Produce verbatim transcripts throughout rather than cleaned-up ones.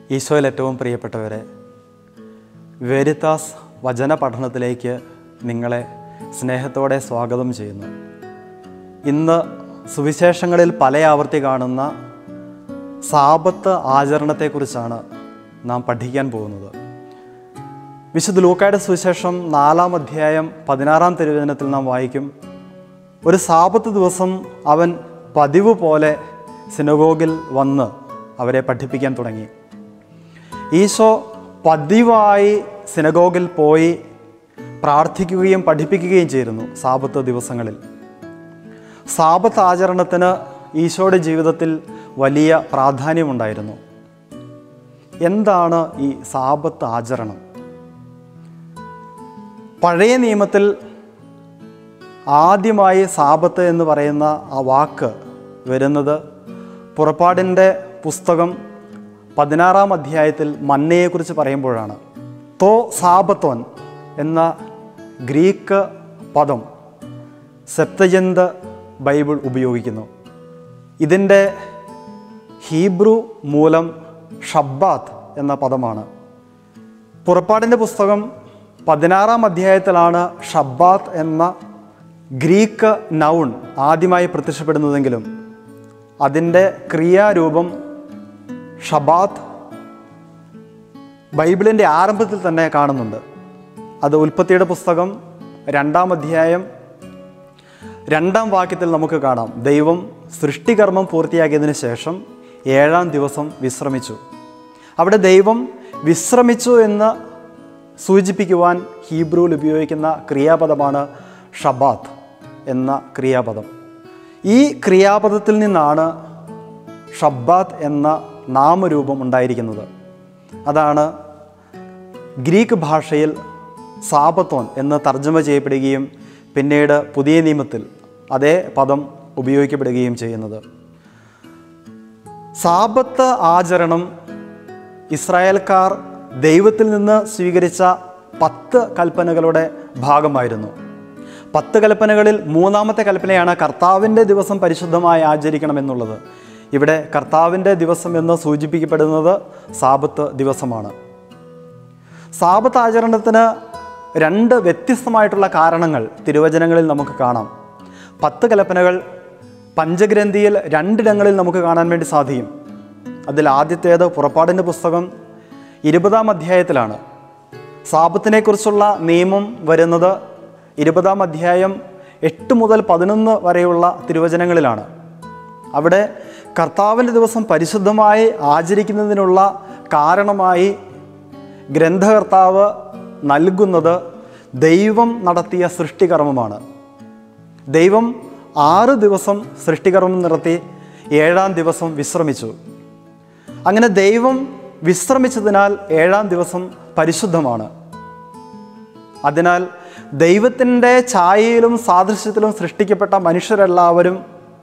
ഈശോയിൽ ഏറ്റവും പ്രിയപ്പെട്ടവരെ, വെരിത്താസ് വചന പഠനത്തിലേക്ക് നിങ്ങളെ സ്നേഹത്തോടെ സ്വാഗതം ചെയ്യുന്നു. ഇന്ന് സുവിശേഷങ്ങളിൽ പല ആവർത്തി കാണുന്ന സാബത്ത് ആചരണത്തെക്കുറിച്ചാണ് നാം പഠിക്കാൻ പോകുന്നത്. വിശുദ്ധ ലൂക്കായുടെ സുവിശേഷം നാലാം അധ്യായം പതിനാറാം തിരുവചനത്തിൽ നാം വായിക്കും, ഒരു സാബത്ത് ദിവസം അവൻ പതിവ് പോലെ സിനഗോഗിൽ വന്ന് അവരെ പഠിപ്പിക്കാൻ തുടങ്ങി. ഈശോ പതിവായി സിനഗോഗിൽ പോയി പ്രാർത്ഥിക്കുകയും പഠിപ്പിക്കുകയും ചെയ്തിരുന്നു സാബത്ത് ദിവസങ്ങളിൽ. സാബത്ത് ആചരണത്തിന് ഈശോയുടെ ജീവിതത്തിൽ വലിയ പ്രാധാന്യമുണ്ടായിരുന്നു. എന്താണ് ഈ സാബത്ത് ആചരണം? പഴയ നിയമത്തിൽ ആദ്യമായി സാബത്ത് എന്ന് പറയുന്ന ആ വാക്ക് വരുന്നത് പുറപ്പാടിൻ്റെ പുസ്തകം പതിനാറാം അധ്യായത്തിൽ മന്നയെക്കുറിച്ച് പറയുമ്പോഴാണ്. തോ സാബത്തോൻ എന്ന ഗ്രീക്ക് പദം സെപ്തജന്ത് ബൈബിൾ ഉപയോഗിക്കുന്നു. ഇതിൻ്റെ ഹീബ്രു മൂലം ഷബ്ബാത്ത് എന്ന പദമാണ്. പുറപ്പാടിൻ്റെ പുസ്തകം പതിനാറാം അധ്യായത്തിലാണ് ഷബ്ബാത്ത് എന്ന ഗ്രീക്ക് നൗൺ ആദ്യമായി പ്രത്യക്ഷപ്പെടുന്നതെങ്കിലും അതിൻ്റെ ക്രിയാരൂപം ഷബാത്ത് ബൈബിളിൻ്റെ ആരംഭത്തിൽ തന്നെ കാണുന്നുണ്ട്. അത് ഉൽപ്പത്തിയുടെ പുസ്തകം രണ്ടാം അധ്യായം രണ്ടാം വാക്യത്തിൽ നമുക്ക് കാണാം. ദൈവം സൃഷ്ടികർമ്മം പൂർത്തിയാക്കിയതിന് ശേഷം ഏഴാം ദിവസം വിശ്രമിച്ചു. അവിടെ ദൈവം വിശ്രമിച്ചു എന്ന് സൂചിപ്പിക്കുവാൻ ഹീബ്രുവിൽ ഉപയോഗിക്കുന്ന ക്രിയാപദമാണ് ഷബാത്ത് എന്ന ക്രിയാപദം. ഈ ക്രിയാപദത്തിൽ നിന്നാണ് ഷബ്ബാത്ത് എന്ന നാമരൂപം ഉണ്ടായിരിക്കുന്നത്. അതാണ് ഗ്രീക്ക് ഭാഷയിൽ സാബത്തോൻ എന്ന് തർജ്ജമ ചെയ്യപ്പെടുകയും പിന്നീട് പുതിയ നിയമത്തിൽ അതേ പദം ഉപയോഗിക്കപ്പെടുകയും ചെയ്യുന്നത്. സാബത്ത് ആചരണം ഇസ്രായേൽക്കാർ ദൈവത്തിൽ നിന്ന് സ്വീകരിച്ച പത്ത് കൽപ്പനകളുടെ ഭാഗമായിരുന്നു. പത്ത് കൽപ്പനകളിൽ മൂന്നാമത്തെ കൽപ്പനയാണ് കർത്താവിൻ്റെ ദിവസം പരിശുദ്ധമായി ആചരിക്കണമെന്നുള്ളത്. ഇവിടെ കർത്താവിൻ്റെ ദിവസം എന്ന് സൂചിപ്പിക്കപ്പെടുന്നത് സാബത്ത് ദിവസമാണ്. സാബത്ത് ആചരണത്തിന് രണ്ട് വ്യത്യസ്തമായിട്ടുള്ള കാരണങ്ങൾ തിരുവചനങ്ങളിൽ നമുക്ക് കാണാം. പത്ത് കൽപ്പനകൾ പഞ്ചഗ്രന്ഥിയിൽ രണ്ടിടങ്ങളിൽ നമുക്ക് കാണാൻ വേണ്ടി സാധിക്കും. അതിൽ ആദ്യത്തേത് പുറപ്പാടിൻ്റെ പുസ്തകം ഇരുപതാം അധ്യായത്തിലാണ്. സാബത്തിനെക്കുറിച്ചുള്ള നിയമം വരുന്നത് ഇരുപതാം അധ്യായം എട്ട് മുതൽ പതിനൊന്ന് വരെയുള്ള തിരുവചനങ്ങളിലാണ്. അവിടെ കർത്താവിൻ്റെ ദിവസം പരിശുദ്ധമായി ആചരിക്കുന്നതിനുള്ള കാരണമായി ഗ്രന്ഥകർത്താവ് നൽകുന്നത് ദൈവം നടത്തിയ സൃഷ്ടികർമ്മമാണ്. ദൈവം ആറ് ദിവസം സൃഷ്ടികർമ്മം നടത്തി ഏഴാം ദിവസം വിശ്രമിച്ചു. അങ്ങനെ ദൈവം വിശ്രമിച്ചതിനാൽ ഏഴാം ദിവസം പരിശുദ്ധമാണ്. അതിനാൽ ദൈവത്തിൻ്റെ ഛായയിലും സാദൃശ്യത്തിലും സൃഷ്ടിക്കപ്പെട്ട മനുഷ്യരെല്ലാവരും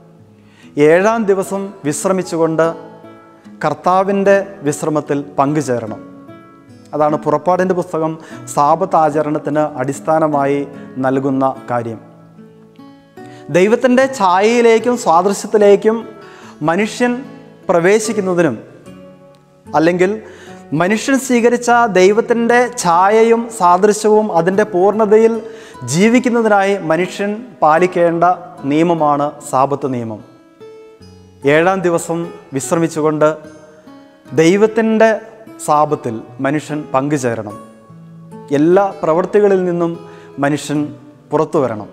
ഏഴാം ദിവസം വിശ്രമിച്ചുകൊണ്ട് കർത്താവിൻ്റെ വിശ്രമത്തിൽ പങ്കുചേരണം. അതാണ് പുറപ്പാടിൻ്റെ പുസ്തകം സാബത്ത് ആചരണത്തിന് അടിസ്ഥാനമായി നൽകുന്ന കാര്യം. ദൈവത്തിൻ്റെ ഛായയിലേക്കും സാദൃശ്യത്തിലേക്കും മനുഷ്യൻ പ്രവേശിക്കുന്നതിനും അല്ലെങ്കിൽ മനുഷ്യൻ സ്വീകരിച്ച ദൈവത്തിൻ്റെ ഛായയും സാദൃശ്യവും അതിൻ്റെ പൂർണ്ണതയിൽ ജീവിക്കുന്നതിനായി മനുഷ്യൻ പാലിക്കേണ്ട നിയമമാണ് സാബത്ത് നിയമം. ഏഴാം ദിവസം വിശ്രമിച്ചുകൊണ്ട് ദൈവത്തിൻ്റെ സാബത്തിൽ മനുഷ്യൻ പങ്കുചേരണം. എല്ലാ പ്രവൃത്തികളിൽ നിന്നും മനുഷ്യൻ പുറത്തു വരണം.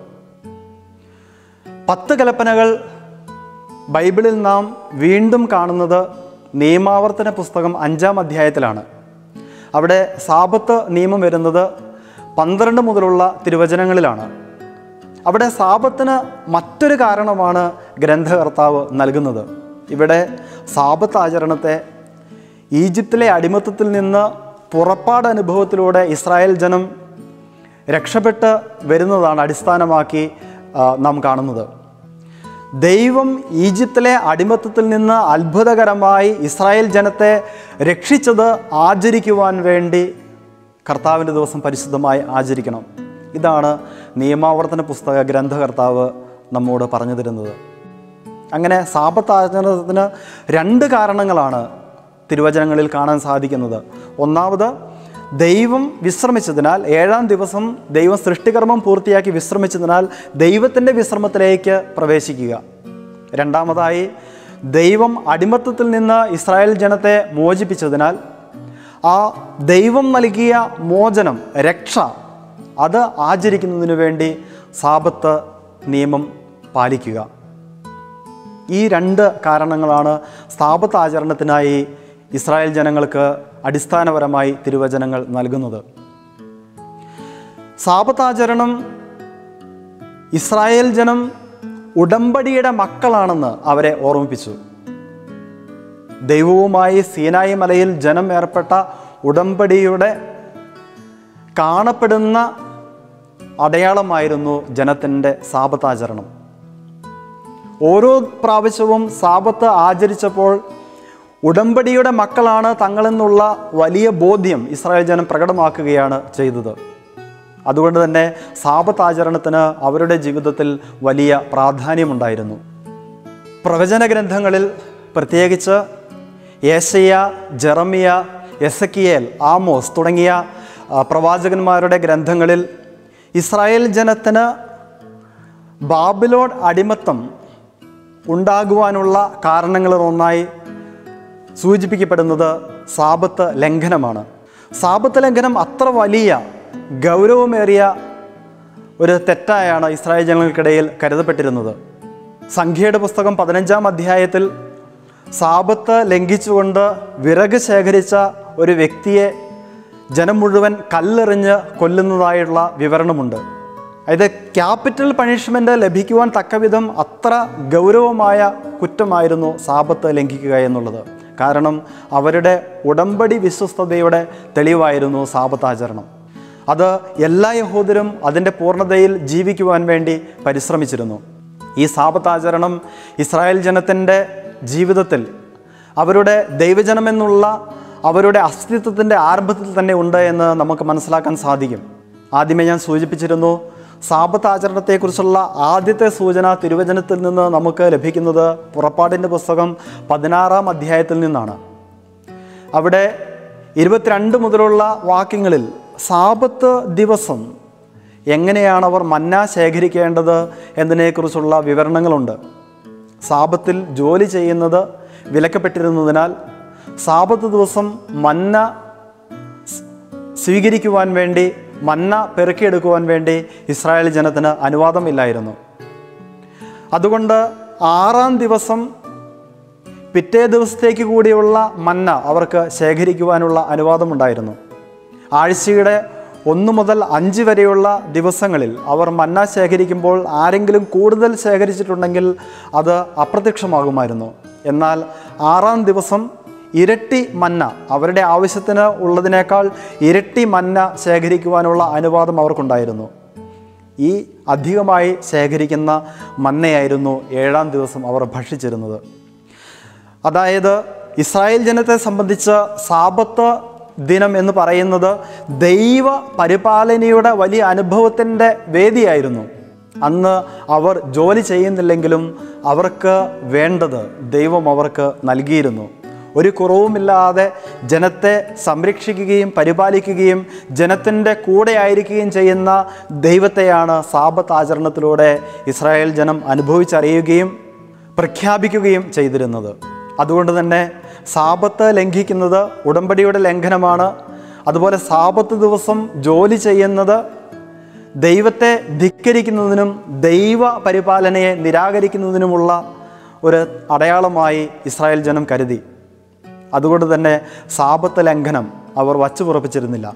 പത്ത് കൽപ്പനകൾ ബൈബിളിൽ നാം വീണ്ടും കാണുന്നത് നിയമാവർത്തന പുസ്തകം അഞ്ചാം അധ്യായത്തിലാണ്. അവിടെ സാബത്ത് നിയമം വരുന്നത് പന്ത്രണ്ട് മുതലുള്ള തിരുവചനങ്ങളിലാണ്. അവിടെ സാബത്തിന് മറ്റൊരു കാരണമാണ് ഗ്രന്ഥകർത്താവ് നൽകുന്നത്. ഇവിടെ സാബത്ത് ആചരണത്തെ ഈജിപ്തിലെ അടിമത്തത്തിൽ നിന്ന് പുറപ്പാട് അനുഭവത്തിലൂടെ ഇസ്രായേൽ ജനം രക്ഷപ്പെട്ട് വരുന്നതാണ് അടിസ്ഥാനമാക്കി നാം കാണുന്നത്. ദൈവം ഈജിപ്തിലെ അടിമത്തത്തിൽ നിന്ന് അത്ഭുതകരമായി ഇസ്രായേൽ ജനത്തെ രക്ഷിച്ചത് ആചരിക്കുവാൻ വേണ്ടി കർത്താവിൻ്റെ ദിവസം പരിശുദ്ധമായി ആചരിക്കണം. ഇതാണ് നിയമാവർത്തന പുസ്തക ഗ്രന്ഥകർത്താവ് നമ്മോട് പറഞ്ഞു തരുന്നത്. അങ്ങനെ സാബത്ത് ആചരണത്തിന് രണ്ട് കാരണങ്ങളാണ് തിരുവചനങ്ങളിൽ കാണാൻ സാധിക്കുന്നത്. ഒന്നാമത്, ദൈവം വിശ്രമിച്ചതിനാൽ, ഏഴാം ദിവസം ദൈവം സൃഷ്ടികർമ്മം പൂർത്തിയാക്കി വിശ്രമിച്ചതിനാൽ ദൈവത്തിൻ്റെ വിശ്രമത്തിലേക്ക് പ്രവേശിക്കുക. രണ്ടാമതായി, ദൈവം അടിമത്തത്തിൽ നിന്ന് ഇസ്രായേൽ ജനത്തെ മോചിപ്പിച്ചതിനാൽ ആ ദൈവം നൽകിയ മോചനം, രക്ഷ, അത് ആചരിക്കുന്നതിനു വേണ്ടി സാബത്ത് നിയമം പാലിക്കുക. ഈ രണ്ട് കാരണങ്ങളാണ് സാബത്ത് ആചരണത്തിനായി ഇസ്രായേൽ ജനങ്ങൾക്ക് അടിസ്ഥാനപരമായി തിരുവചനങ്ങൾ നൽകുന്നത്. സാബത്ത് ആചരണം ഇസ്രായേൽ ജനം ഉടമ്പടിയുടെ മക്കളാണെന്ന് അവരെ ഓർമ്മിപ്പിച്ചു. ദൈവവുമായി സീനായി മലയിൽ ജനം ഏർപ്പെട്ട ഉടമ്പടിയുടെ കാണപ്പെടുന്ന അടയാളമായിരുന്നു ജനത്തിൻ്റെ സാബത്ത് ആചരണം. ഓരോ പ്രാവശ്യവും സാബത്ത് ആചരിച്ചപ്പോൾ ഉടമ്പടിയുടെ മക്കളാണ് തങ്ങളെന്നുള്ള വലിയ ബോധ്യം ഇസ്രായേൽ ജനം പ്രകടമാക്കുകയാണ് ചെയ്തത്. അതുകൊണ്ട് തന്നെ സാബത്ത് ആചരണത്തിന് അവരുടെ ജീവിതത്തിൽ വലിയ പ്രാധാന്യമുണ്ടായിരുന്നു. പ്രവചന ഗ്രന്ഥങ്ങളിൽ, പ്രത്യേകിച്ച് യേശയ്യ, ജെറമിയ, എസക്കിയേൽ, ആമോസ് തുടങ്ങിയ പ്രവാചകന്മാരുടെ ഗ്രന്ഥങ്ങളിൽ ഇസ്രായേൽ ജനത്തിന് ബാബിലോൺ അടിമത്തം ഉണ്ടാകുവാനുള്ള കാരണങ്ങളിലൊന്നായി സൂചിപ്പിക്കപ്പെടുന്നത് സാബത്ത് ലംഘനമാണ്. സാബത്ത് ലംഘനം അത്ര വലിയ ഗൗരവമേറിയ ഒരു തെറ്റായാണ് ഇസ്രായേൽ ജനങ്ങൾക്കിടയിൽ കരുതപ്പെട്ടിരുന്നത്. സംഖ്യയുടെ പുസ്തകം പതിനഞ്ചാം അധ്യായത്തിൽ സാബത്ത് ലംഘിച്ചുകൊണ്ട് വിറക് ശേഖരിച്ച ഒരു വ്യക്തിയെ ജനം മുഴുവൻ കല്ലെറിഞ്ഞ് കൊല്ലുന്നതായുള്ള വിവരണമുണ്ട്. അതായത് ക്യാപിറ്റൽ പണിഷ്മെൻ്റ് ലഭിക്കുവാൻ തക്കവിധം അത്ര ഗൗരവമായ കുറ്റമായിരുന്നു സാബത്ത് ലംഘിക്കുക എന്നുള്ളത്. കാരണം അവരുടെ ഉടമ്പടി വിശ്വസ്തതയുടെ തെളിവായിരുന്നു സാബത്ത് ആചരണം. അത് എല്ലാ യഹൂദരും അതിൻ്റെ പൂർണ്ണതയിൽ ജീവിക്കുവാൻ വേണ്ടി പരിശ്രമിച്ചിരുന്നു. ഈ സാബത്ത് ആചരണം ഇസ്രായേൽ ജനത്തിൻ്റെ ജീവിതത്തിൽ അവരുടെ ദൈവജനമെന്നുള്ള അവരുടെ അസ്തിത്വത്തിൻ്റെ ആരംഭത്തിൽ തന്നെ ഉണ്ട് എന്ന് നമുക്ക് മനസ്സിലാക്കാൻ സാധിക്കും. ആദ്യമേ ഞാൻ സൂചിപ്പിച്ചിരുന്നു, സാബത്ത് ആചരണത്തെക്കുറിച്ചുള്ള ആദ്യത്തെ സൂചന തിരുവചനത്തിൽ നിന്ന് നമുക്ക് ലഭിക്കുന്നത് പുറപ്പാടിൻ്റെ പുസ്തകം പതിനാറാം അധ്യായത്തിൽ നിന്നാണ്. അവിടെ ഇരുപത്തിരണ്ട് മുതലുള്ള വാക്യങ്ങളിൽ സാബത്ത് ദിവസം എങ്ങനെയാണ് അവർ മന്ന ശേഖരിക്കേണ്ടത് എന്നതിനെക്കുറിച്ചുള്ള വിവരണങ്ങളുണ്ട്. സാബത്തിൽ ജോലി ചെയ്യുന്നത് വിലക്കപ്പെട്ടിരുന്നതിനാൽ സാബത്ത് ദിവസം മന്ന സ്വീകരിക്കുവാൻ വേണ്ടി, മന്ന പെറുക്കിയെടുക്കുവാൻ വേണ്ടി ഇസ്രായേൽ ജനത്തിന് അനുവാദമില്ലായിരുന്നു. അതുകൊണ്ട് ആറാം ദിവസം പിറ്റേ ദിവസത്തേക്ക് കൂടിയുള്ള മന്ന അവർക്ക് ശേഖരിക്കുവാനുള്ള അനുവാദമുണ്ടായിരുന്നു. ആഴ്ചയുടെ ഒന്ന് മുതൽ അഞ്ച് വരെയുള്ള ദിവസങ്ങളിൽ അവർ മന്ന ശേഖരിക്കുമ്പോൾ ആരെങ്കിലും കൂടുതൽ ശേഖരിച്ചിട്ടുണ്ടെങ്കിൽ അത് അപ്രത്യക്ഷമാകുമായിരുന്നു. എന്നാൽ ആറാം ദിവസം ഇരട്ടി മന്ന, അവരുടെ ആവശ്യത്തിന് ഉള്ളതിനേക്കാൾ ഇരട്ടി മന്ന ശേഖരിക്കുവാനുള്ള അനുവാദം അവർക്കുണ്ടായിരുന്നു. ഈ അധികമായി ശേഖരിക്കുന്ന മന്നയായിരുന്നു ഏഴാം ദിവസം അവർ ഭക്ഷിച്ചിരുന്നത്. അതായത് ഇസ്രായേൽ ജനത്തെ സംബന്ധിച്ച് സാബത്ത് ദിനം എന്ന് പറയുന്നത് ദൈവ പരിപാലനയുടെ വലിയ അനുഭവത്തിൻ്റെ വേദിയായിരുന്നു. അന്ന് അവർ ജോലി ചെയ്യുന്നില്ലെങ്കിലും അവർക്ക് വേണ്ടത് ദൈവം അവർക്ക് നൽകിയിരുന്നു. ഒരു കുറവുമില്ലാതെ ജനത്തെ സംരക്ഷിക്കുകയും പരിപാലിക്കുകയും ജനത്തിൻ്റെ കൂടെ ആയിരിക്കുകയും ചെയ്യുന്ന ദൈവത്തെയാണ് സാബത്ത് ആചരണത്തിലൂടെ ഇസ്രായേൽ ജനം അനുഭവിച്ചറിയുകയും പ്രഖ്യാപിക്കുകയും ചെയ്തിരുന്നത്. അതുകൊണ്ട് തന്നെ സാബത്ത് ലംഘിക്കുന്നത് ഉടമ്പടിയുടെ ലംഘനമാണ്. അതുപോലെ സാബത്ത് ദിവസം ജോലി ചെയ്യുന്നത് ദൈവത്തെ ധിക്കരിക്കുന്നതിനും ദൈവ പരിപാലനയെ നിരാകരിക്കുന്നതിനുമുള്ള ഒരു അടയാളമായി ഇസ്രായേൽ ജനം കരുതി. അതുകൊണ്ട് തന്നെ സാബത്ത് ലംഘനം അവർ വച്ചുപുറപ്പിച്ചിരുന്നില്ല.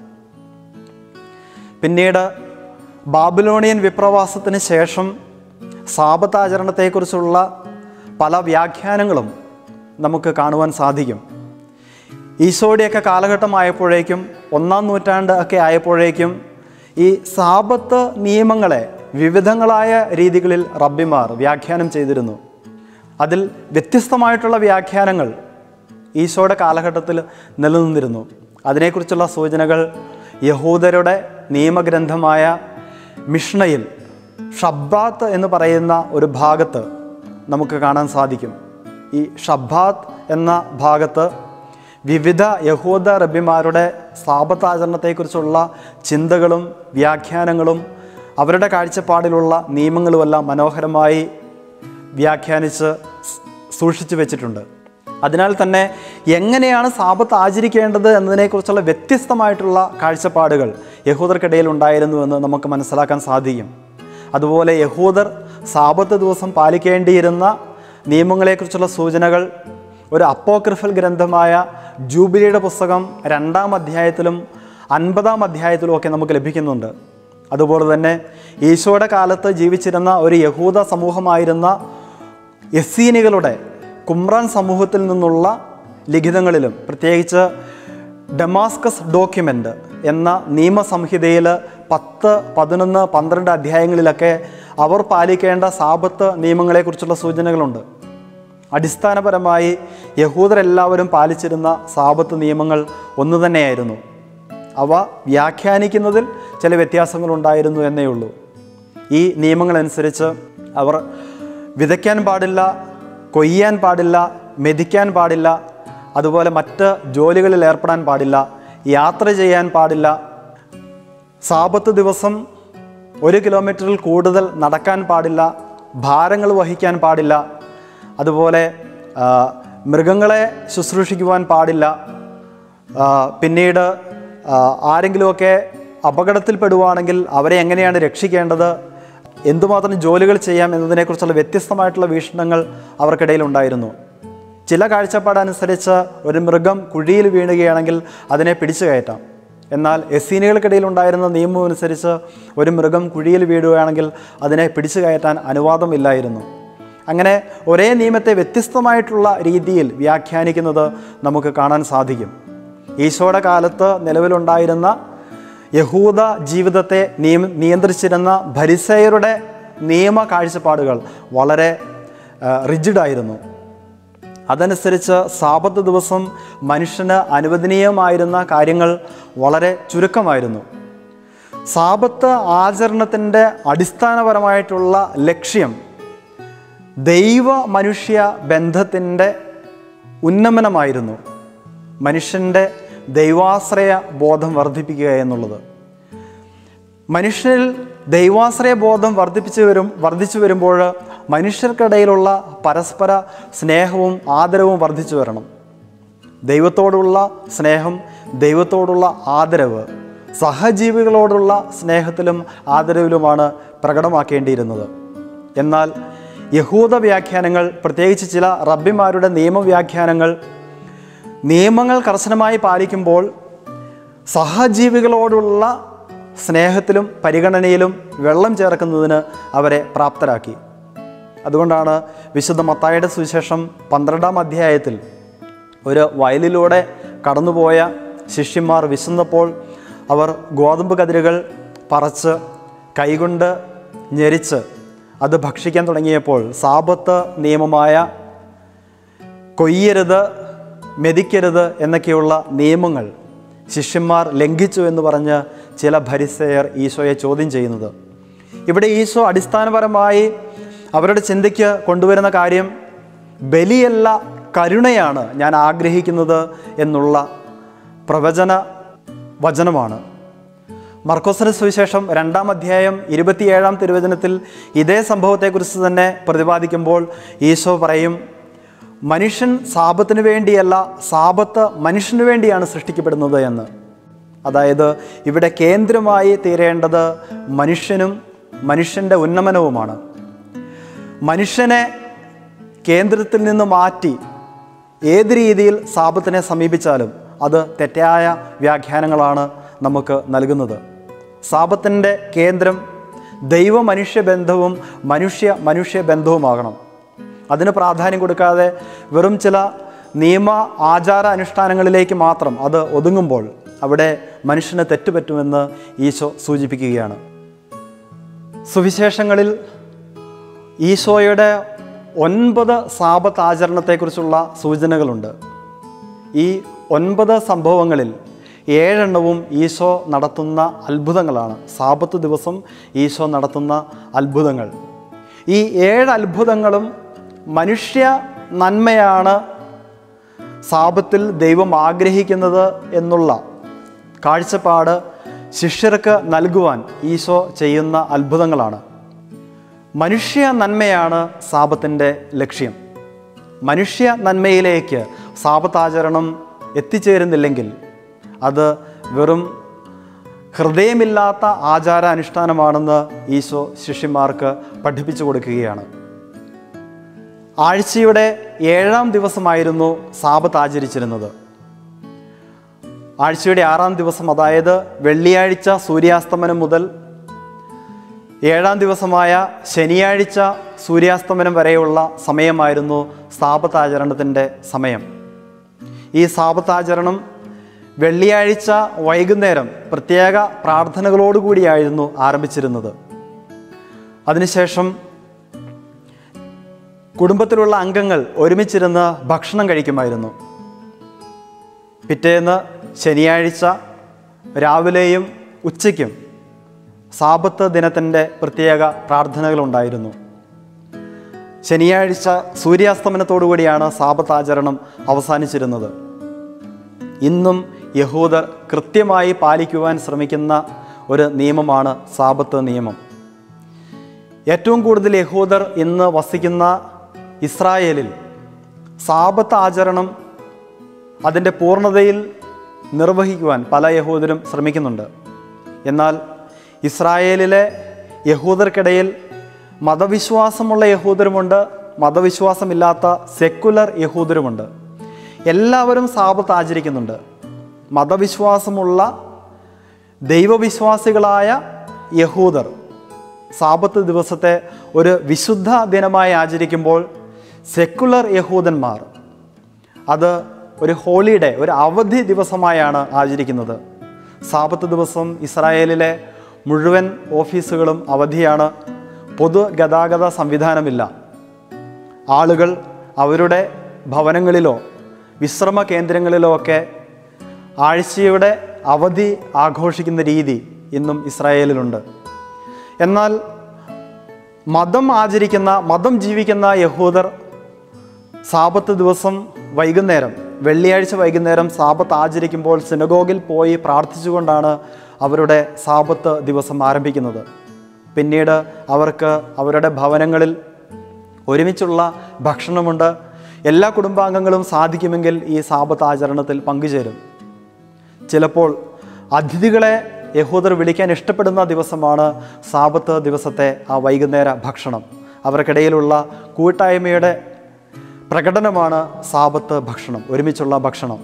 പിന്നീട് ബാബിലോണിയൻ വിപ്രവാസത്തിന് ശേഷം സാബത്ത് ആചരണത്തെക്കുറിച്ചുള്ള പല വ്യാഖ്യാനങ്ങളും നമുക്ക് കാണുവാൻ സാധിക്കും. ഈശോയുടെയൊക്കെ കാലഘട്ടമായപ്പോഴേക്കും, ഒന്നാം നൂറ്റാണ്ട് ഒക്കെ ആയപ്പോഴേക്കും ഈ സാബത്ത് നിയമങ്ങളെ വിവിധങ്ങളായ രീതികളിൽ റബ്ബിമാർ വ്യാഖ്യാനം ചെയ്തിരുന്നു. അതിൽ വ്യത്യസ്തമായിട്ടുള്ള വ്യാഖ്യാനങ്ങൾ ഈശോയുടെ കാലഘട്ടത്തിൽ നിലനിന്നിരുന്നു. അതിനെക്കുറിച്ചുള്ള സൂചനകൾ യഹൂദരുടെ നിയമഗ്രന്ഥമായ മിഷ്നയിൽ ഷബ്ബാത്ത് എന്ന് പറയുന്ന ഒരു ഭാഗത്ത് നമുക്ക് കാണാൻ സാധിക്കും. ഈ ഷബ്ബാത്ത് എന്ന ഭാഗത്ത് വിവിധ യഹൂദ റബ്ബിമാരുടെ സാബത്ത് ആചരണത്തെക്കുറിച്ചുള്ള ചിന്തകളും വ്യാഖ്യാനങ്ങളും അവരുടെ കാഴ്ചപ്പാടിലുള്ള നിയമങ്ങളുമെല്ലാം മനോഹരമായി വ്യാഖ്യാനിച്ച് സൂക്ഷിച്ചു വെച്ചിട്ടുണ്ട്. അതിനാൽ തന്നെ എങ്ങനെയാണ് സാബത്ത് ആചരിക്കേണ്ടത് എന്നതിനെക്കുറിച്ചുള്ള വ്യത്യസ്തമായിട്ടുള്ള കാഴ്ചപ്പാടുകൾ യഹൂദർക്കിടയിൽ ഉണ്ടായിരുന്നുവെന്ന് നമുക്ക് മനസ്സിലാക്കാൻ സാധിക്കും. അതുപോലെ യഹൂദർ സാബത്ത് ദിവസം പാലിക്കേണ്ടിയിരുന്ന നിയമങ്ങളെക്കുറിച്ചുള്ള സൂചനകൾ ഒരു അപ്പോക്രിഫൽ ഗ്രന്ഥമായ ജൂബിലിയുടെ പുസ്തകം രണ്ടാം അധ്യായത്തിലും അൻപതാം അധ്യായത്തിലും ഒക്കെ നമുക്ക് ലഭിക്കുന്നുണ്ട്. അതുപോലെ തന്നെ ഈശോയുടെ കാലത്ത് ജീവിച്ചിരുന്ന ഒരു യഹൂദ സമൂഹമായിരുന്ന എസ്സീനികളുടെ കുമ്രാൻ സമൂഹത്തിൽ നിന്നുള്ള ലിഖിതങ്ങളിലും, പ്രത്യേകിച്ച് ഡമാസ്കസ് ഡോക്യുമെൻ്റ് എന്ന നിയമസംഹിതയിൽ പത്ത് പതിനൊന്ന് പന്ത്രണ്ട് അധ്യായങ്ങളിലൊക്കെ അവർ പാലിക്കേണ്ട സാബത്ത് നിയമങ്ങളെക്കുറിച്ചുള്ള സൂചനകളുണ്ട്. അടിസ്ഥാനപരമായി യഹൂദരെല്ലാവരും പാലിച്ചിരുന്ന സാബത്ത് നിയമങ്ങൾ ഒന്നു തന്നെയായിരുന്നു. അവ വ്യാഖ്യാനിക്കുന്നതിൽ ചില വ്യത്യാസങ്ങളുണ്ടായിരുന്നു എന്നേ ഉള്ളൂ. ഈ നിയമങ്ങളനുസരിച്ച് അവർ വിതയ്ക്കാൻ പാടില്ല, കൊയ്യാൻ പാടില്ല, മെതിക്കാൻ പാടില്ല, അതുപോലെ മറ്റ് ജോലികളിൽ ഏർപ്പെടാൻ പാടില്ല, യാത്ര ചെയ്യാൻ പാടില്ല, സാബത്ത് ദിവസം ഒരു കിലോമീറ്ററിൽ കൂടുതൽ നടക്കാൻ പാടില്ല, ഭാരങ്ങൾ വഹിക്കാൻ പാടില്ല, അതുപോലെ മൃഗങ്ങളെ ശുശ്രൂഷിക്കുവാൻ പാടില്ല, പിന്നീട് ആരെങ്കിലുമൊക്കെ അപകടത്തിൽപ്പെടുവാണെങ്കിൽ അവരെ എങ്ങനെയാണ് രക്ഷിക്കേണ്ടത്, എന്തുമാത്രം ജോലികൾ ചെയ്യാം എന്നതിനെക്കുറിച്ചുള്ള വ്യത്യസ്തമായിട്ടുള്ള വീക്ഷണങ്ങൾ അവർക്കിടയിൽ ഉണ്ടായിരുന്നു. ചില കാഴ്ചപ്പാടനുസരിച്ച് ഒരു മൃഗം കുഴിയിൽ വീണുകയാണെങ്കിൽ അതിനെ പിടിച്ചു കയറ്റാം. എന്നാൽ എസ്സീനികൾക്കിടയിൽ ഉണ്ടായിരുന്ന നിയമം അനുസരിച്ച് ഒരു മൃഗം കുഴിയിൽ വീഴുകയാണെങ്കിൽ അതിനെ പിടിച്ചു കയറ്റാൻ അനുവാദമില്ലായിരുന്നു. അങ്ങനെ ഒരേ നിയമത്തെ വ്യത്യസ്തമായിട്ടുള്ള രീതിയിൽ വ്യാഖ്യാനിക്കുന്നത് നമുക്ക് കാണാൻ സാധിക്കും. ഈശോയുടെ കാലത്ത് നിലവിലുണ്ടായിരുന്ന യഹൂദ ജീവിതത്തെ നിയമ നിയന്ത്രിച്ചിരുന്ന ഫരിസേയരുടെ നിയമ കാഴ്ചപ്പാടുകൾ വളരെ റിജിഡായിരുന്നു. അതനുസരിച്ച് സാബത്ത് ദിവസം മനുഷ്യന് അനുവദനീയമായിരുന്ന കാര്യങ്ങൾ വളരെ ചുരുക്കമായിരുന്നു. സാബത്ത് ആചരണത്തിൻ്റെ അടിസ്ഥാനപരമായിട്ടുള്ള ലക്ഷ്യം ദൈവ മനുഷ്യ ബന്ധത്തിൻ്റെ ഉന്നമനമായിരുന്നു. മനുഷ്യൻ്റെ ദൈവാശ്രയ ബോധം വർദ്ധിപ്പിക്കുക എന്നുള്ളത്. മനുഷ്യരിൽ ദൈവാശ്രയ ബോധം വർദ്ധിപ്പിച്ചു വരും വർദ്ധിച്ചു വരുമ്പോൾ മനുഷ്യർക്കിടയിലുള്ള പരസ്പര സ്നേഹവും ആദരവും വർദ്ധിച്ചു വരണം. ദൈവത്തോടുള്ള സ്നേഹം, ദൈവത്തോടുള്ള ആദരവ് സഹജീവികളോടുള്ള സ്നേഹത്തിലും ആദരവിലുമാണ് പ്രകടമാക്കേണ്ടിയിരുന്നത്. എന്നാൽ യഹൂദ വ്യാഖ്യാനങ്ങൾ, പ്രത്യേകിച്ച് ചില റബ്ബിമാരുടെ നിയമവ്യാഖ്യാനങ്ങൾ, നിയമങ്ങൾ കർശനമായി പാലിക്കുമ്പോൾ സഹജീവികളോടുള്ള സ്നേഹത്തിലും പരിഗണനയിലും വെള്ളം ചേർക്കുന്നതിന് അവരെ പ്രാപ്തരാക്കി. അതുകൊണ്ടാണ് വിശുദ്ധ മത്തായിയുടെ സുവിശേഷം പന്ത്രണ്ടാം അധ്യായത്തിൽ ഒരു വയലിലൂടെ കടന്നുപോയ ശിഷ്യന്മാർ വിശന്നപ്പോൾ അവർ ഗോതമ്പ് കതിരുകൾ പറിച്ച് കൈകൊണ്ട് ഞെരിച്ച് അത് ഭക്ഷിക്കാൻ തുടങ്ങിയപ്പോൾ സാബത്ത് നിയമമായ കൊയ്യരുത്, മെതിക്കരുത് എന്നൊക്കെയുള്ള നിയമങ്ങൾ ശിഷ്യന്മാർ ലംഘിച്ചു എന്ന് പറഞ്ഞ് ചില ഫരിസേയർ ഈശോയെ ചോദ്യം ചെയ്യുന്നത്. ഇവിടെ ഈശോ അടിസ്ഥാനപരമായി അവരുടെ ചിന്തയ്ക്ക് കൊണ്ടുവരുന്ന കാര്യം ബലിയല്ല, കരുണയാണ് ഞാൻ ആഗ്രഹിക്കുന്നത് എന്നുള്ള പ്രവചന വചനമാണ്. മർക്കോസിന്റെ സുവിശേഷം രണ്ടാം അധ്യായം ഇരുപത്തിയേഴാം തിരുവചനത്തിൽ ഇതേ സംഭവത്തെക്കുറിച്ച് തന്നെ പ്രതിപാദിക്കുമ്പോൾ ഈശോ പറയും, മനുഷ്യൻ സാബത്തിന് വേണ്ടിയല്ല, സാബത്ത് മനുഷ്യന് വേണ്ടിയാണ് സൃഷ്ടിക്കപ്പെടുന്നത് എന്ന്. അതായത് ഇവിടെ കേന്ദ്രമായി തീരേണ്ടത് മനുഷ്യനും മനുഷ്യൻ്റെ ഉന്നമനവുമാണ്. മനുഷ്യനെ കേന്ദ്രത്തിൽ നിന്ന് മാറ്റി ഏത് രീതിയിൽ സാബത്തിനെ സമീപിച്ചാലും അത് തെറ്റായ വ്യാഖ്യാനങ്ങളാണ് നമുക്ക് നൽകുന്നത്. സാബത്തിൻ്റെ കേന്ദ്രം ദൈവ മനുഷ്യ ബന്ധവും മനുഷ്യ മനുഷ്യ ബന്ധവുമാകണം. അതിന് പ്രാധാന്യം കൊടുക്കാതെ വെറും ചില നിയമ ആചാര അനുഷ്ഠാനങ്ങളിലേക്ക് മാത്രം അത് ഒതുങ്ങുമ്പോൾ അവിടെ മനുഷ്യന് തെറ്റുപറ്റുമെന്ന് ഈശോ സൂചിപ്പിക്കുകയാണ്. സുവിശേഷങ്ങളിൽ ഈശോയുടെ ഒൻപത് സാബത്ത് ആചരണത്തെക്കുറിച്ചുള്ള സൂചനകളുണ്ട്. ഈ ഒൻപത് സംഭവങ്ങളിൽ ഏഴെണ്ണവും ഈശോ നടത്തുന്ന അത്ഭുതങ്ങളാണ്. സാബത്ത് ദിവസം ഈശോ നടത്തുന്ന അത്ഭുതങ്ങൾ. ഈ ഏഴ് അത്ഭുതങ്ങളും മനുഷ്യ നന്മയാണ് സാബത്തിൽ ദൈവം ആഗ്രഹിക്കുന്നത് എന്നുള്ള കാഴ്ചപ്പാട് ശിഷ്യർക്ക് നൽകുവാൻ ഈശോ ചെയ്യുന്ന അത്ഭുതങ്ങളാണ്. മനുഷ്യ നന്മയാണ് സാബത്തിൻ്റെ ലക്ഷ്യം. മനുഷ്യ നന്മയിലേക്ക് സാബത്താചരണം എത്തിച്ചേരുന്നില്ലെങ്കിൽ അത് വെറും ഹൃദയമില്ലാത്ത ആചാര അനുഷ്ഠാനമാണെന്ന് ഈശോ ശിഷ്യന്മാർക്ക് പഠിപ്പിച്ചു കൊടുക്കുകയാണ്. ആഴ്ചയുടെ ഏഴാം ദിവസമായിരുന്നു സാബത്ത് ആചരിച്ചിരുന്നത്. ആഴ്ചയുടെ ആറാം ദിവസം, അതായത് വെള്ളിയാഴ്ച സൂര്യാസ്തമനം മുതൽ ഏഴാം ദിവസമായ ശനിയാഴ്ച സൂര്യാസ്തമനം വരെയുള്ള സമയമായിരുന്നു സാബത്താചരണത്തിൻ്റെ സമയം. ഈ സാബത്താചരണം വെള്ളിയാഴ്ച വൈകുന്നേരം പ്രത്യേക പ്രാർത്ഥനകളോടുകൂടിയായിരുന്നു ആരംഭിച്ചിരുന്നത്. അതിനുശേഷം കുടുംബത്തിലുള്ള അംഗങ്ങൾ ഒരുമിച്ചിരുന്ന് ഭക്ഷണം കഴിക്കുമായിരുന്നു. പിറ്റേന്ന് ശനിയാഴ്ച രാവിലെയും ഉച്ചയ്ക്കും സാബത്ത് ദിനത്തിൻ്റെ പ്രത്യേക പ്രാർത്ഥനകളുണ്ടായിരുന്നു. ശനിയാഴ്ച സൂര്യാസ്തമനത്തോടുകൂടിയാണ് സാബത്ത് ആചരണം അവസാനിച്ചിരുന്നത്. ഇന്നും യഹൂദർ കൃത്യമായി പാലിക്കുവാൻ ശ്രമിക്കുന്ന ഒരു നിയമമാണ് സാബത്ത് നിയമം. ഏറ്റവും കൂടുതൽ യഹൂദർ ഇന്ന് വസിക്കുന്ന ഇസ്രായേലിൽ സാബത്ത് ആചരണം അതിൻ്റെ പൂർണ്ണതയിൽ നിർവഹിക്കുവാൻ പല യഹൂദരും ശ്രമിക്കുന്നുണ്ട്. എന്നാൽ ഇസ്രായേലിലെ യഹൂദർക്കിടയിൽ മതവിശ്വാസമുള്ള യഹൂദരുമുണ്ട്, മതവിശ്വാസമില്ലാത്ത സെക്കുലർ യഹൂദരുമുണ്ട്. എല്ലാവരും സാബത്ത് ആചരിക്കുന്നുണ്ട്. മതവിശ്വാസമുള്ള ദൈവവിശ്വാസികളായ യഹൂദർ സാബത്ത് ദിവസത്തെ ഒരു വിശുദ്ധ ദിനമായി ആചരിക്കുമ്പോൾ സെക്കുലർ യഹൂദന്മാർ അത് ഒരു ഹോളിഡേ, ഒരു അവധി ദിവസമായാണ് ആചരിക്കുന്നത്. സാബത്ത് ദിവസം ഇസ്രായേലിലെ മുഴുവൻ ഓഫീസുകളും അവധിയാണ്. പൊതുഗതാഗത സംവിധാനമില്ല. ആളുകൾ അവരുടെ ഭവനങ്ങളിലോ വിശ്രമ കേന്ദ്രങ്ങളിലോ ഒക്കെ ആഴ്ചയുടെ അവധി ആഘോഷിക്കുന്ന രീതി ഇന്നും ഇസ്രായേലിലുണ്ട്. എന്നാൽ മതം ആചരിക്കുന്ന, മതം ജീവിക്കുന്ന യഹൂദർ സാബത്ത് ദിവസം വൈകുന്നേരം, വെള്ളിയാഴ്ച വൈകുന്നേരം സാബത്ത് ആചരിക്കുമ്പോൾ സിനഗോഗിൽ പോയി പ്രാർത്ഥിച്ചുകൊണ്ടാണ് അവരുടെ സാബത്ത് ദിവസം ആരംഭിക്കുന്നത്. പിന്നീട് അവർക്ക് അവരുടെ ഭവനങ്ങളിൽ ഒരുമിച്ചുള്ള ഭക്ഷണമുണ്ട്. എല്ലാ കുടുംബാംഗങ്ങളും സാധിക്കുമെങ്കിൽ ഈ സാബത്ത് ആചരണത്തിൽ പങ്കുചേരും. ചിലപ്പോൾ അതിഥികളെ യഹൂദർ വിളിക്കാൻ ഇഷ്ടപ്പെടുന്ന ദിവസമാണ് സാബത്ത് ദിവസത്തെ ആ വൈകുന്നേര ഭക്ഷണം. അവർക്കിടയിലുള്ള കൂട്ടായ്മയുടെ പ്രകടനമാണ് സാബത്ത് ഭക്ഷണം, ഒരുമിച്ചുള്ള ഭക്ഷണം.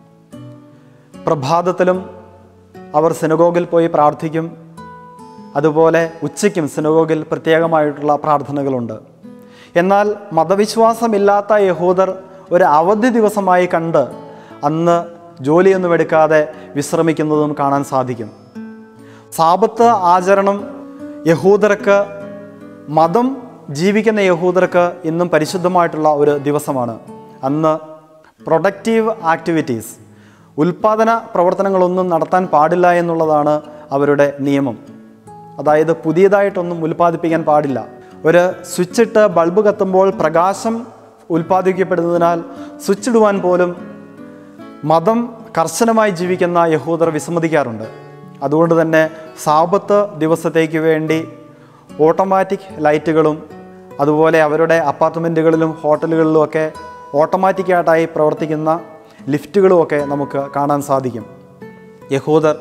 പ്രഭാതത്തിലും അവർ സിനഗോഗിൽ പോയി പ്രാർത്ഥിക്കും. അതുപോലെ ഉച്ചയ്ക്കും സിനഗോഗിൽ പ്രത്യേകമായിട്ടുള്ള പ്രാർത്ഥനകളുണ്ട്. എന്നാൽ മതവിശ്വാസമില്ലാത്ത യഹൂദർ ഒരു അവധി ദിവസമായി കണ്ട് അന്ന് ജോലിയൊന്നും എടുക്കാതെ വിശ്രമിക്കുന്നതും കാണാൻ സാധിക്കും. സാബത്ത് ആചരണം യഹൂദർക്ക്, മതം ജീവിക്കുന്ന യഹൂദർക്ക് ഇന്നും പരിശുദ്ധമായിട്ടുള്ള ഒരു ദിവസമാണ്. അന്ന് പ്രൊഡക്റ്റീവ് ആക്ടിവിറ്റീസ്, ഉൽപ്പാദന പ്രവർത്തനങ്ങളൊന്നും നടത്താൻ പാടില്ല എന്നുള്ളതാണ് അവരുടെ നിയമം. അതായത് പുതിയതായിട്ടൊന്നും ഉൽപ്പാദിപ്പിക്കാൻ പാടില്ല. ഒരു സ്വിച്ചിട്ട് ബൾബ് കത്തുമ്പോൾ പ്രകാശം ഉൽപ്പാദിപ്പിക്കപ്പെടുന്നതിനാൽ സ്വിച്ച് ഇടുവാൻ പോലും മതം കർശനമായി ജീവിക്കുന്ന യഹൂദർ വിസമ്മതിക്കാറുണ്ട്. അതുകൊണ്ട് തന്നെ സാബത്ത് ദിവസത്തേക്ക് വേണ്ടി ഓട്ടോമാറ്റിക് ലൈറ്റുകളും അതുപോലെ അവരുടെ അപ്പാർട്ട്മെൻറ്റുകളിലും ഹോട്ടലുകളിലുമൊക്കെ ഓട്ടോമാറ്റിക്കായിട്ടായി പ്രവർത്തിക്കുന്ന ലിഫ്റ്റുകളുമൊക്കെ നമുക്ക് കാണാൻ സാധിക്കും. യഹൂദർ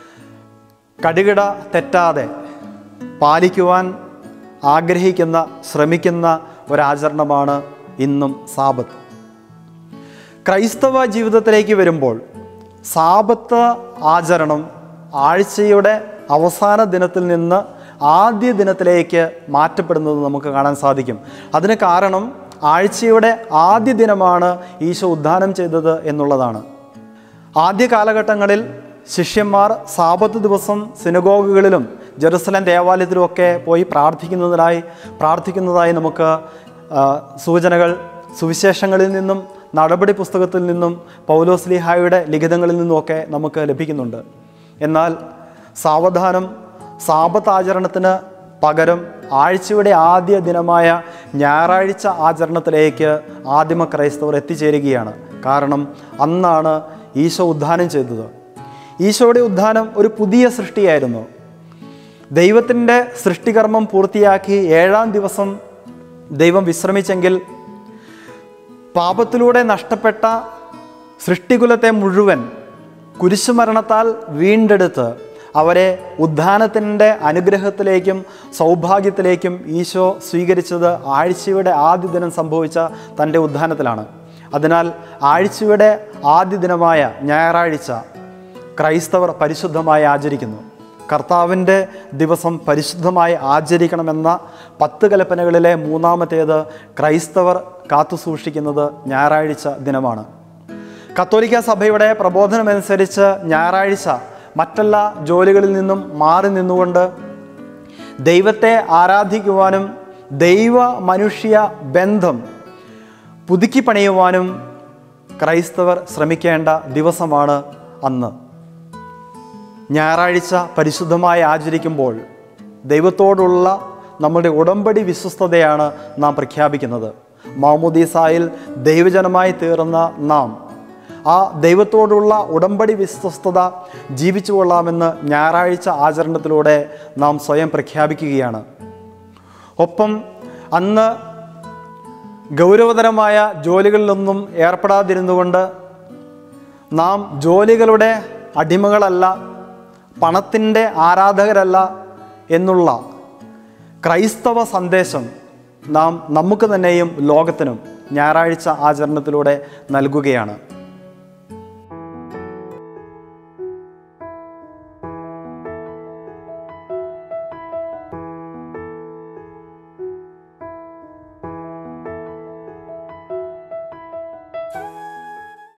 കടുകിട തെറ്റാതെ പാലിക്കുവാൻ ആഗ്രഹിക്കുന്ന, ശ്രമിക്കുന്ന ഒരാചരണമാണ് ഇന്നും സാബത്ത്. ക്രൈസ്തവ ജീവിതത്തിലേക്ക് വരുമ്പോൾ സാബത്ത് ആചരണം ആഴ്ചയുടെ അവസാന ദിനത്തിൽ നിന്ന് ആദ്യ ദിനത്തിലേക്ക് മാറ്റപ്പെടുന്നത് നമുക്ക് കാണാൻ സാധിക്കും. അതിന് കാരണം ആഴ്ചയുടെ ആദ്യ ദിനമാണ് ഈശോ ഉദ്ധാനം ചെയ്തത് എന്നുള്ളതാണ്. ആദ്യ കാലഘട്ടങ്ങളിൽ ശിഷ്യന്മാർ സാബത്ത് ദിവസം സിനഗോഗുകളിലും ജെറുസലേം ദേവാലയത്തിലുമൊക്കെ പോയി പ്രാർത്ഥിക്കുന്നതിനായി പ്രാർത്ഥിക്കുന്നതായി നമുക്ക് സൂചനകൾ സുവിശേഷങ്ങളിൽ നിന്നും നടപടി പുസ്തകത്തിൽ നിന്നും പൗലോസ്ലീഹായുടെ ലിഖിതങ്ങളിൽ നിന്നുമൊക്കെ നമുക്ക് ലഭിക്കുന്നുണ്ട്. എന്നാൽ സാവധാനം സാബത്ത് ആചരണത്തിന് പകരം ആഴ്ചയുടെ ആദ്യ ദിനമായ ഞായറാഴ്ച ആചരണത്തിലേക്ക് ആദിമ ക്രൈസ്തവർ എത്തിച്ചേരുകയാണ്. കാരണം അന്നാണ് ഈശോ ഉദ്ധാനം ചെയ്തത്. ഈശോയുടെ ഉദ്ധാനം ഒരു പുതിയ സൃഷ്ടിയായിരുന്നു. ദൈവത്തിൻ്റെ സൃഷ്ടികർമ്മം പൂർത്തിയാക്കി ഏഴാം ദിവസം ദൈവം വിശ്രമിച്ചെങ്കിൽ പാപത്തിലൂടെ നഷ്ടപ്പെട്ട സൃഷ്ടികുലത്തെ മുഴുവൻ കുരിശുമരണത്താൽ വീണ്ടെടുത്ത് അവരെ ഉദ്ധാനത്തിൻ്റെ അനുഗ്രഹത്തിലേക്കും സൗഭാഗ്യത്തിലേക്കും ഈശോ സ്വീകരിച്ചത് ആഴ്ചയുടെ ആദ്യ ദിനം സംഭവിച്ച തൻ്റെ ഉദ്ധാനത്തിലാണ്. അതിനാൽ ആഴ്ചയുടെ ആദ്യ ദിനമായ ഞായറാഴ്ച ക്രൈസ്തവർ പരിശുദ്ധമായി ആചരിക്കുന്നു. കർത്താവിൻ്റെ ദിവസം പരിശുദ്ധമായി ആചരിക്കണമെന്ന പത്ത് കൽപ്പനകളിലെ മൂന്നാമത്തേത് ക്രൈസ്തവർ കാത്തുസൂക്ഷിക്കുന്നത് ഞായറാഴ്ച ദിനമാണ്. കത്തോലിക്ക സഭയുടെ പ്രബോധനമനുസരിച്ച് ഞായറാഴ്ച മറ്റെല്ലാ ജോലികളിൽ നിന്നും മാറി നിന്നുകൊണ്ട് ദൈവത്തെ ആരാധിക്കുവാനും ദൈവ മനുഷ്യ ബന്ധം പുതുക്കി പണിയുവാനും ക്രൈസ്തവർ ശ്രമിക്കേണ്ട ദിവസമാണ് അന്ന്. ഞായറാഴ്ച പരിശുദ്ധമായി ആചരിക്കുമ്പോൾ ദൈവത്തോടുള്ള നമ്മുടെ ഉടമ്പടി വിശ്വസ്തതയാണ് നാം പ്രഖ്യാപിക്കുന്നത്. മാമോദീസായിൽ ദൈവജനമായി തീർന്ന നാം ആ ദൈവത്തോടുള്ള ഉടമ്പടി വിശ്വസ്തത ജീവിച്ചു കൊള്ളാമെന്ന് ഞായറാഴ്ച ആചരണത്തിലൂടെ നാം സ്വയം പ്രഖ്യാപിക്കുകയാണ്. ഒപ്പം അന്ന് ഗൗരവതരമായ ജോലികളിലൊന്നും ഏർപ്പെടാതിരുന്നുകൊണ്ട് നാം ജോലികളുടെ അടിമകളല്ല, പണത്തിൻ്റെ ആരാധകരല്ല എന്നുള്ള ക്രൈസ്തവ സന്ദേശം നാം നമുക്ക് തന്നെയും ലോകത്തിനും ഞായറാഴ്ച ആചരണത്തിലൂടെ നൽകുകയാണ്.